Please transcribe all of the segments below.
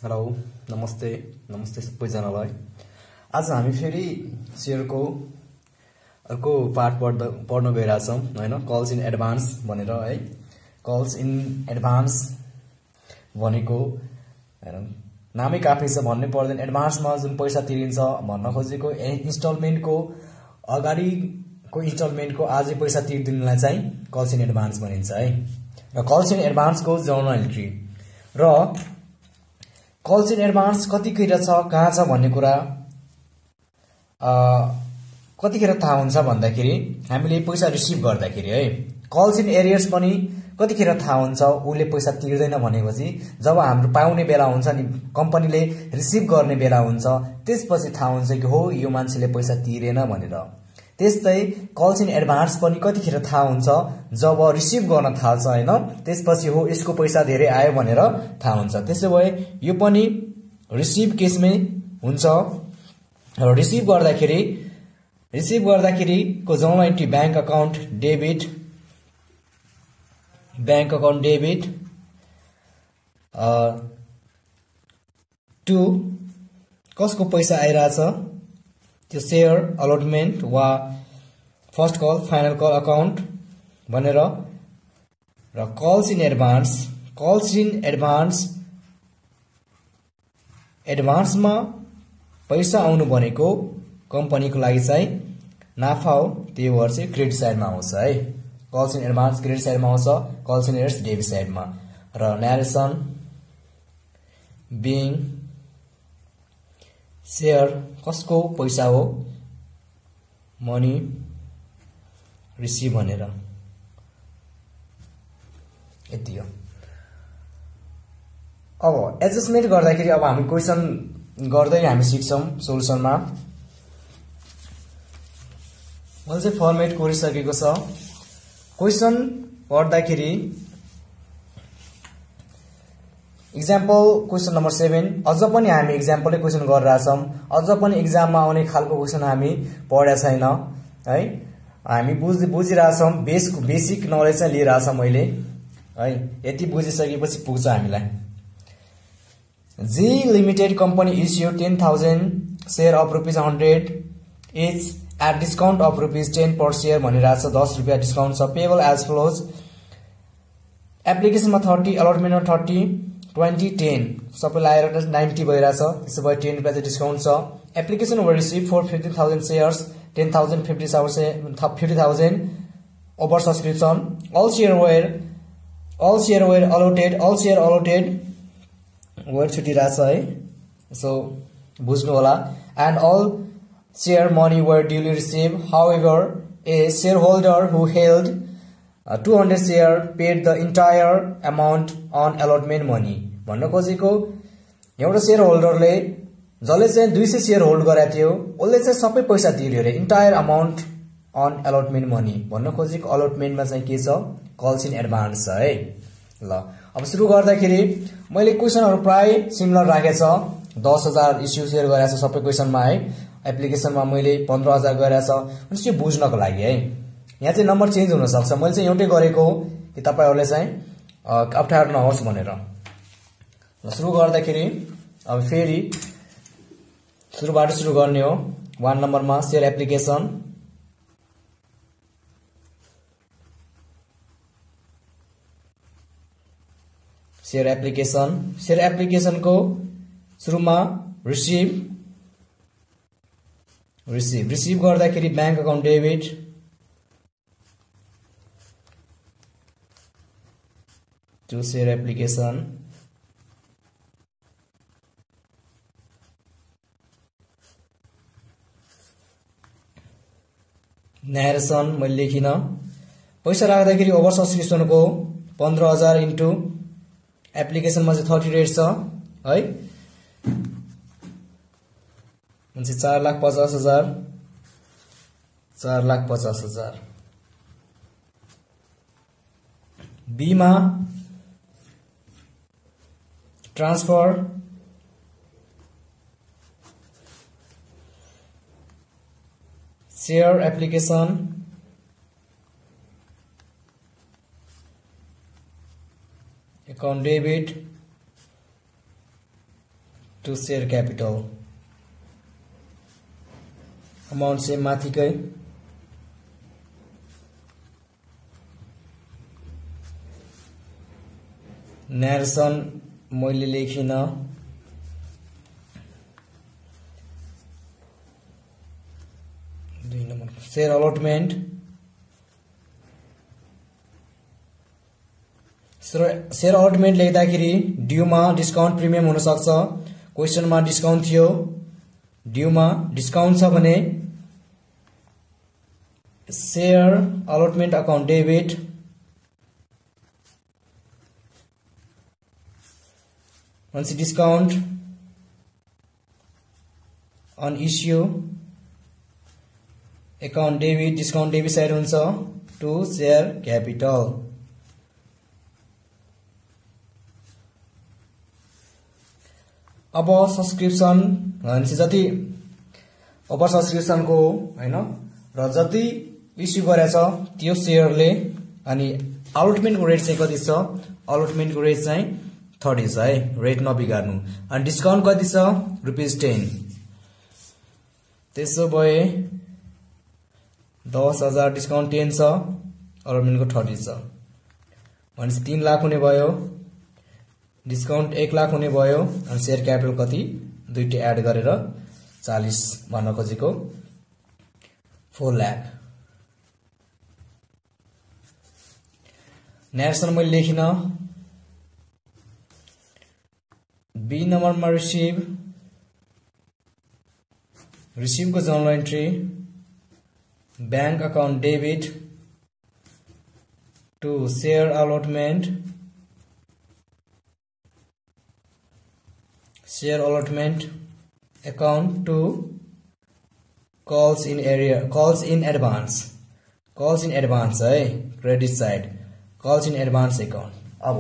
Hello नमस्ते नमस्ते सबैजनालाई। आज हामी फेरि शेयरको अर्को पार्ट पढ्न गइरहेछौँ हैन। कल्स इन एडभान्स भनेर है। कल्स इन एडभान्स भनेको हैन नामै काफी छ भन्नै पर्दैन। एडभान्समा जुन पैसा तिरिन्छ भन्न खोजेको इन्स्टलमेन्टको अगाडिको इन्स्टलमेन्टको आजै पैसा तिर्दिनुलाई चाहिँ कल्स इन एडभान्स भनिन्छ है। र कल्स इन एडभान्सको जर्नल एन्ट्री र कल्स इन एडभान्स कतिखेर छ कहाँ छ भन्ने कुरा कतिखेर थाहा हुन्छ भन्दाखेरि हामीले पैसा रिसिभ गर्दाखेरि है। कल्स इन एरियर्स पनि कतिखेर थाहा हुन्छ उले पैसा तिर्दैन भनेपछि जब हाम्रो पाउने बेला हुन्छ नि, कम्पनीले रिसिभ गर्ने बेला हुन्छ, त्यसपछि थाहा हुन्छ कि हो यो मान्छेले पैसा तिरेन भनेर। त्यस्तै कल्स इन एडभान्स पनि कतिखेर थाहा हुन्छ जब रिसिभ गर्न थाल्छ हैन, त्यसपछि हो यसको पैसा धेरै आयो भनेर थाहा हुन्छ। त्यसै भए यो पनि रिसिभ केसमै हुन्छ। र रिसिभ गर्दाखेरि को journal entry bank account debit to कसको पैसा आइरहेछ त्यो शेयर अलटमेन्ट वा first call final call account भनेर। र कल्स इन एडभान्समा पैसा आउनु भनेको कम्पनीको लागि चाहिँ नाफा हो, त्यही भएर चाहिँ क्रेडिट साइडमा आउँछ है। कल्स इन एडभान्स क्रेडिट साइडमा आउँछ, कल्स इन एरियर्स डेबिट साइडमा। र न्यारेसन बिङ शेयर कसको पैसा हो मनी रिसिभ भनेर यति हो। अब एडजस्टमेन्ट गर्दाखेरि अब हामी क्वेसन गर्दै हामी सिक्छौं सोलुसनमा। मैले चाहिँ फर्मेट कोरिसकेको छ। क्वेसन पढ्दाखेरि इक्जाम्पल क्वेसन नम्बर 7 अझ पनि हामी इक्जाम्पलै क्वेसन गरिरहेछौं। अझ पनि इक्जाममा आउने खालको क्वेसन हामी पढेको छैन है। हामी बुझिरहेछौं, बेसिक नलेज चाहिँ लिइरहेछौं मैले है। यति बुझिसकेपछि पुग्छ हामीलाई। जी लिमिटेड कंपनी issued 10,000 शेयर अफ ₹100 each at discount of ₹10 per share भनिरहेछ। 10 रुपैयाँ डिस्काउन्ट छ। पेबल एज फ्लोज एप्लिकेसनमा 30 अलटमेन्टमा 30 20 10 सबै लाएर 90 भइरहेछ। त्यसो भए 10 रुपैयाँ चाहिँ डिस्काउन्ट छ। Application were receive for 15,000 shares 10,000 50,000 over subscription. all share were allotted word छुटिरहेछ है, सो बुझ्नु होला। And all share money were duly received. However, a shareholder who held 200 share paid the entire amount on allotment money. भन्न खोजेको एउटा share होल्डरले जसले चाहिँ 200 share hold गरेको थियो उसले चाहिँ सबै पैसा तिर्यो रे, entire amount on allotment money. भन्न खोजेको अलटमेन्टमा चाहिँ के छ कल्स इन एडभान्स छ है। ल अब सुरु गर्दाखेरि मैले क्वेसनहरु प्राय सिमिलर राखेछ। 10,000 इस्यु शेयर गरेछ सबै क्वेसनमा है। एप्लिकेसनमा मैले 15,000 गरेछ। अनि त्यो बुझ्नको लागि है। यहाँ चाहिँ नम्बर चेन्ज हुन सक्छ। मैले चाहिँ एउटै गरेको हो कि तपाईहरुले चाहिँ अप्ठ्यारो नहोस् भनेर। सुरु गर्दाखेरि अब फेरि सुरुबाट सुरु गर्ने हो। 1 नम्बरमा शेयर एप्लिकेसन। शेयर एप्लिकेसन को सुरुमा रिसिभ गर्दाखेरि bank account debit to share application. Narration मैले लेखिन। पैसा राख्दाखेरि ओभर सब्सक्रिप्सनको 15,000 इन्टु एप्लिकेसनमा चाहिँ 30 रेट छ है। म्हणजे 4,50,000 4,50,000। बीमा transfer share application account debit to share capital amount चाहिँ माथिकै narration मैले लेखिन share allotment share allotment लेख्दाखेरि ड्यू मा डिस्काउन्ट प्रिमियम हुन सक्छ क्वेशन मा डिस्काउन्ट थियो ड्यू मा डिस्काउन्ट छ भने share allotment account debit once discount on issue account debit discount debit side हुन्छ to share capital अब सब्सक्रिप्सन भन्छ जति ओभर सब्सक्रिप्सन को हैन र जति इस्यु गरेछ त्यो शेयरले अनि अलटमेन्ट को रेट चाहिँ कति छ अलटमेन्ट को रेट चाहिँ 30 छ है रेट नबिगार्नु अनि डिस्काउन्ट कति छ ₹10 त्यसो भए 10,000 डिस्काउन्ट 10 छ अलटमेन्ट को 30 छ भनेपछि 3 लाख हुने भयो डिस्काउन्ट 1 लाख हुने भयो अनि शेयर क्यापिटल कति दुईटै एड गरेर 40 भन्न खोजेको 4 लाख नरेसन मैले लेखिन बी नम्बरमा रिसिभ को journal entry bank account debit to share allotment account to calls in advance है credit side calls in advance account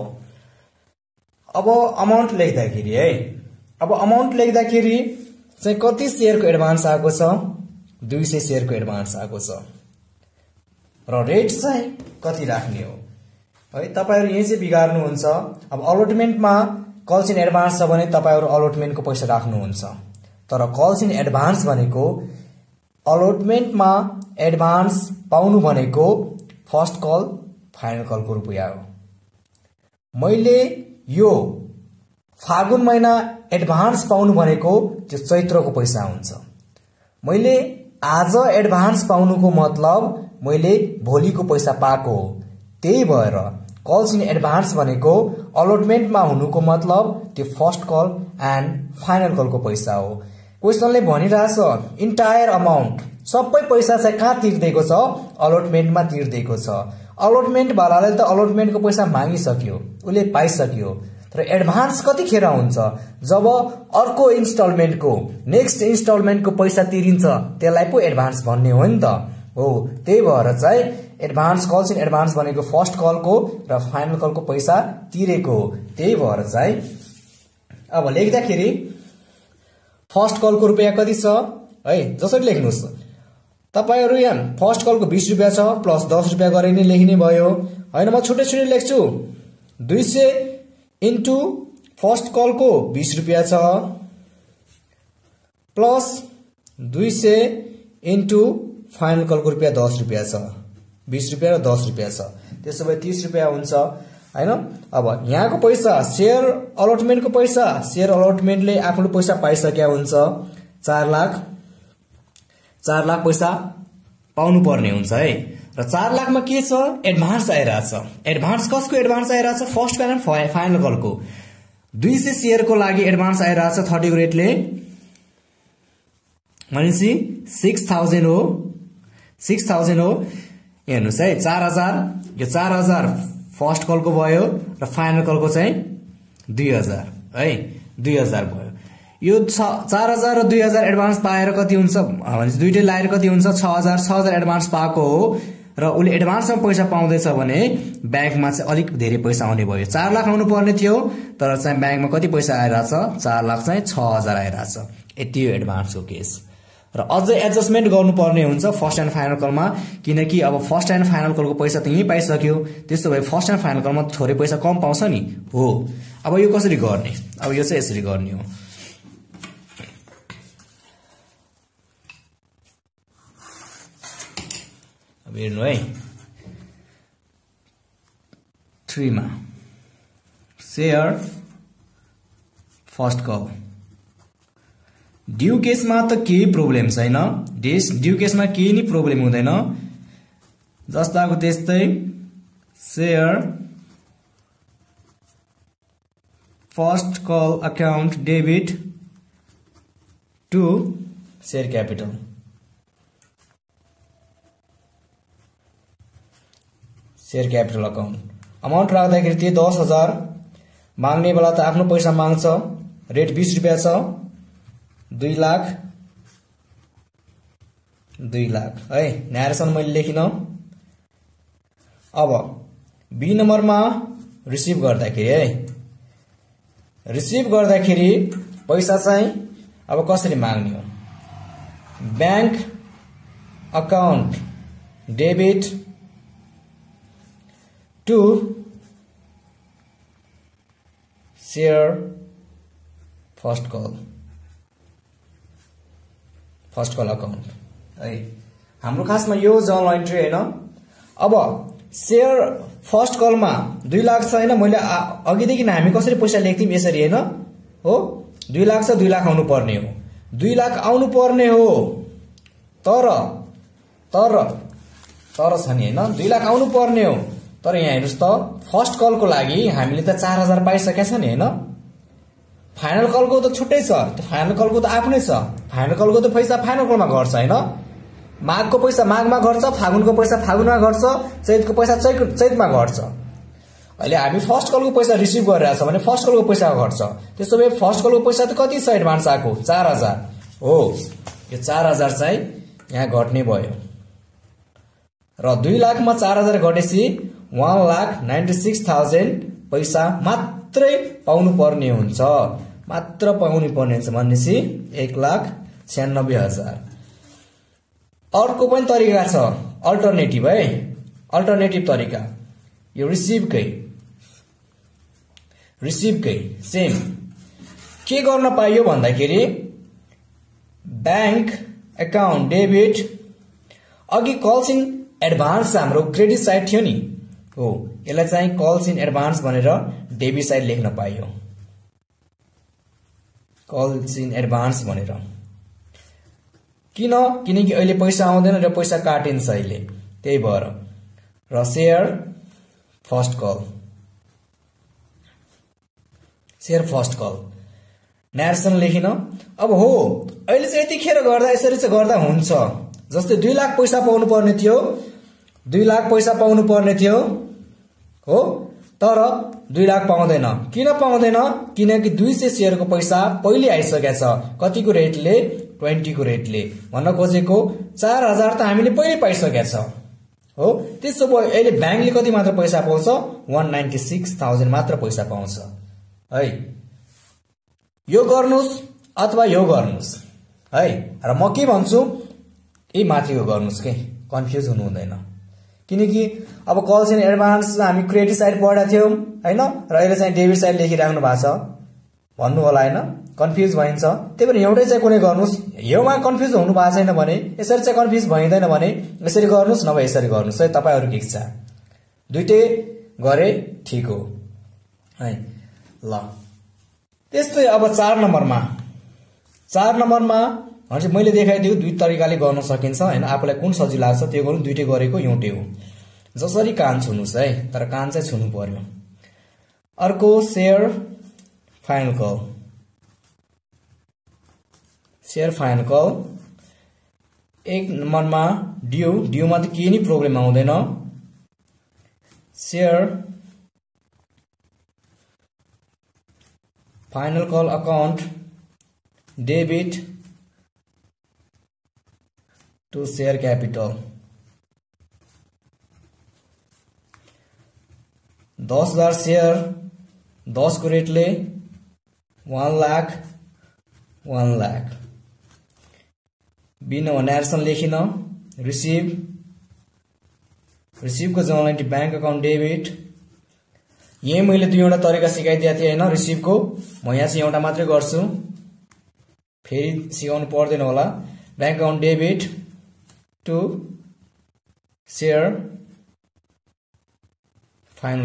अब अमाउन्ट लेख्दाखेरि है अब अमाउन्ट लेख्दाखेरि चाहिँ कति शेयर को एडभान्स आएको छ 200 शेयर को एडभान्स आएको छ र रेट चाहिँ कति राख्ने हो है तपाईहरु यही चाहिँ बिगार्नु हुन्छ अब अलटमेन्टमा कल्स इन एडभान्स छ भने तपाईहरु अलटमेन्टको पैसा राख्नु हुन्छ तर कल्स इन एडभान्स भनेको अलटमेन्टमा एडभान्स पाउनु भनेको फर्स्ट कल फाइनल कल को रुपैयाँ हो मैले यो फागुन महिना एडभान्स पाउनु भनेको त्यो चैत्रको पैसा हुन्छ मैले आज एडभान्स पाउनुको मतलब मैले भोलिको पैसा पाएको हो त्यही भएर कल्स इन एडभान्स भनेको अलटमेन्टमा हुनुको मतलब त्यो फर्स्ट कल एन्ड फाइनल कलको पैसा हो क्वेशनले भनिरहेछ इन्टायर अमाउन्ट सबै पैसा चाहिँ कहाँ तिर्दिएको छ अलटमेन्टमा तिर्दिएको छ अलटमेन्ट वालाले त अलटमेन्टको पैसा मागिसक्यो उले पाइसक्यो तर एडभान्स कतिखेर हुन्छ जब अर्को इन्स्टलमेन्टको नेक्स्ट इन्स्टलमेन्टको पैसा तिरिन्छ त्यसलाई पो एडभान्स भन्ने हो नि त हो त्यही भएर चाहिँ एडभान्स कल्स इन एडभान्स भनेको फर्स्ट कलको र फाइनल कलको पैसा तिरेको हो त्यही भएर चाहिँ अब लेख्दाखेरि फर्स्ट कलको रुपैयाँ कति छ है जसरी लेख्नुस् तपाईहरु यहाँ फर्स्ट कलको 20 रुपैयाँ छ प्लस 10 रुपैयाँ गरे नि लेख्ने भयो हैन म छुट्टै छुट्टै लेख्छु 200 इन्टु फर्स्ट कलको 20 रुपैयाँ छ प्लस 200 इन्टु फाइनल कलको रुपैयाँ 10 रुपैयाँ छ 20 रुपैयाँ र 10 रुपैयाँ छ त्यसो भए 30 रुपैयाँ हुन्छ हैन अब यहाँको पैसा शेयर अलटमेन्टको पैसा शेयर अलटमेन्टले आफ्नो पैसा पाइसक्या हुन्छ 4 लाख पैसा पाउनु पर्ने हुन्छ है र 4 लाखमा के छ एडभान्स आइराछ एडभान्स कसको एडभान्स आइराछ फर्स्ट कल एन्ड फाइनल कलको 200 शेयर को लागि एडभान्स आइराछ 30 को रेटले भनेपछि 6000 हो 6000 हो हेर्नुस् है 4000 यो 4000 फर्स्ट कल को भयो र फाइनल कल को चाहिँ 2000 है 2000 भयो यो 4000 र 2000 एडभान्स पाएर कति हुन्छ भनेपछि दुईटै लाएर कति हुन्छ 6000 एडभान्स पाएको हो र उले एडभान्समा पैसा पाउँदैछ भने ब्याङ्कमा चाहिँ अलिक धेरै पैसा आउने भयो 4 लाख आउनु पर्ने थियो तर चाहिँ ब्याङ्कमा कति पैसा आइराछ 4 लाख चाहिँ 6000 आइराछ यति हो एडभान्सको केस र अझै एडजस्टमेन्ट गर्नुपर्ने हुन्छ फर्स्ट एन्ड फाइनल कलमा किनकि अब फर्स्ट एन्ड फाइनल कलको पैसा त यही पाइसक्यो त्यसो भए फर्स्ट एन्ड फाइनल कलमा थोरै पैसा कम पाउँछ नि हो अब यो कसरी गर्ने अब यो चाहिँ यसरी गर्ने हो अब हेर्नु है 3 मा शेयर फर्स्ट कल ड्यू केसमा त केही प्रब्लम छैन ड्यू केसमा केही नि प्रब्लम हुँदैन जस्ताको त्यस्तै share first call account debit to share capital account amount राख्दाखेरि त्यो 10,000 माग्ने बेला त आफ्नो पैसा माग्छ रेट 20 रुपैयाँ छ 2 लाख है न्यारेसन मैले लेखिन अब बी नम्बरमा रिसिभ गर्दाखेरि पैसा चाहिँ अब कसरी माग्ने हो bank account debit to share first call account है हाम्रो खासमा यो जर्नल एन्ट्री हैन अब शेयर फर्स्ट कलमा 2 लाख छ हैन मैले अघिदेखि हामी कसरी पैसा लेख्थ्यौं यसरी हैन हो 2 लाख छ 2 लाख आउनु पर्ने हो 2 लाख आउनु पर्ने हो तर छ नि हैन 2 लाख आउनु पर्ने हो तर यहाँ हेर्नुस् त फर्स्ट कलको लागि हामीले त 4000 पाइसकेका छ नि हैन फाइनल कलको त छुट्टै छ त्यो फाइनल कलको त आफ्नै छ फाइनल कलको त पैसा फाइनल कलमा घट्छ हैन माघको पैसा माघमा घट्छ फागुनको पैसा फागुनमा घट्छ चैतको पैसा चैतमा घट्छ अहिले हामी फर्स्ट कलको पैसा रिसिभ गरिरहेछ भने फर्स्ट कलको पैसा घट्छ त्यसो भए फर्स्ट कलको पैसा त कति छ एडभान्स आको 4000 हो यो 4000 चाहिँ यहाँ घट्ने भयो र 2 लाखमा 4000 घटेसी 1,96,000 पैसा मात्रै पाउनु पर्ने हुन्छ भनेपछि 1,96,000 अर्को पनि तरिका छ अल्टरनेटिभ तरिका यो रिसिभकै सेम के गर्न पाइयो भन्दाखेरि बैंक अकाउन्ट डेबिट अघि कल्स इन एडभान्स हाम्रो क्रेडिट साइड थियो नि हो यसलाई चाहिँ कल्स इन एडभान्स भनेर डेबिट साइड लेख्न पाइयो कल्स इन एडभान्स भनेर किनकि अहिले पैसा आउँदैन र पैसा काटिन्छ अहिले त्यही भएर र शेयर फर्स्ट कल न्यारेसन लेखिन अब हो अहिले चाहिँ यतिखेर गर्दा यसरी चाहिँ गर्दा हुन्छ जस्तै 2 लाख पैसा पाउनु पर्ने थियो हो तर 2 लाख पाउँदैन किन पाउँदैन किनकि 200 शेयरको पैसा पहिले आइसकेको छ कतिको रेटले 20 को रेटले भन्न खोजेको 4000 त हामीले पहिले पाइसकेको छ हो त्यसो भए अहिले बैंकले कति मात्र पैसा पाउँछ 196,000 मात्र पैसा पाउँछ है यो गर्नुस् अथवा यो गर्नुस् है र म के भन्छु यही माथिको गर्नुस् के कन्फ्युज हुनु हुँदैन किनकि अब कल्स इन एडभान्स हामी क्रेडिट साइड पढेका थियौं हैन र अहिले चाहिँ डेबिट साइड लेखिराख्नु भएको छ भन्नु होला हैन कन्फ्युज भइन्छ त्यही भएर एउटै चाहिँ कुनै गर्नुस् योमा कन्फ्युज हुनु भएको छैन भने यसरी चाहिँ कन्फ्युज भइदैन भने यसरी गर्नुस् नभए यसरी गर्नुस् है तपाईहरुको इच्छा दुईटै गरे ठीक हो है ल त्यस्तै अब 4 नम्बरमा हजुर मैले देखाइदियो दुई तरिकाले गर्न सकिन्छ हैन आफुलाई कुन सजिलो लाग्छ त्यो गर्नु दुईटै गरेको एउटै हो जसरी कान छुनुस् है तर कान चाहिँ छुनु पर्यो अर्को शेयर फाइनल कल 1 नम्बरमा ड्यू मा त केही नि प्रब्लम आउँदैन share final call account debit to share capital 10,000 share 10 को रेटले 1 लाख बिना न्यारेसन लेखिन रिसिभ को जर्नल बैंक अकाउंट डेबिट यही मैले दुईवटा तरिका सिकाइदिएको थिएँ हैन रिसिभ को म यहाँ चाहिँ एउटा मात्रै गर्छु फेरि सिकाउनु पर्दैन होला bank account debit to share final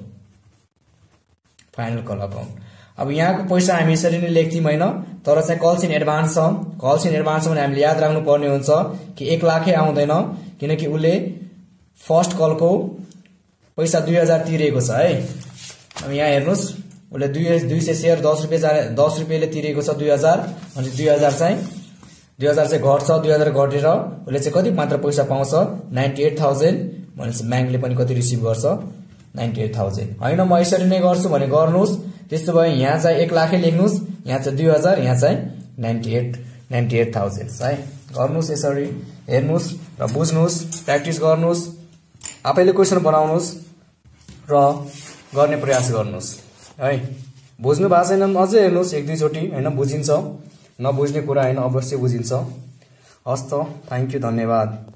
call account. अब यहाँको पैसा हामी यसरी नै लेख्थ्यौं हैन, तर चाहिँ कल्स इन एडभान्स छ। कल्स इन एडभान्स भने हामीले याद राख्नु पर्ने हुन्छ कि 1 लाखै आउँदैन, किनकि उले फर्स्ट कलको पैसा 2000 तिरेको छ है। अब यहाँ हेर्नुस्, उले 200 शेयर 10 रुपैयाँले तिरेको छ 2000, अनि 2000 चाहिँ घट्छ। 2000 घटेर उले चाहिँ कति मात्र पैसा पाउँछ 98000, भनेपछि ब्याङ्कले पनि कति रिसिभ गर्छ 98000। हैन म यसरी नै गर्छु भने गर्नुस्, त्यस्तो भए यहाँ चाहिँ 1 लाखै लेख्नुस्, यहाँ चाहिँ 2000, यहाँ चाहिँ 98000 है। गर्नुस् यसरी, हेर्नुस् र बुझ्नुस्, प्र्याक्टिस गर्नुस्, आफैले क्वेशन बनाउनुस् र गर्ने प्रयास गर्नुस् है। बुझ्नु भएको छैन अझै हेर्नुस् 1-2 चोटी हैन, बुझिन्छ। नबुझ्ने कुरा हैन, अवश्य बुझिन्छ। हस् त, थ्यांक यू, धन्यवाद।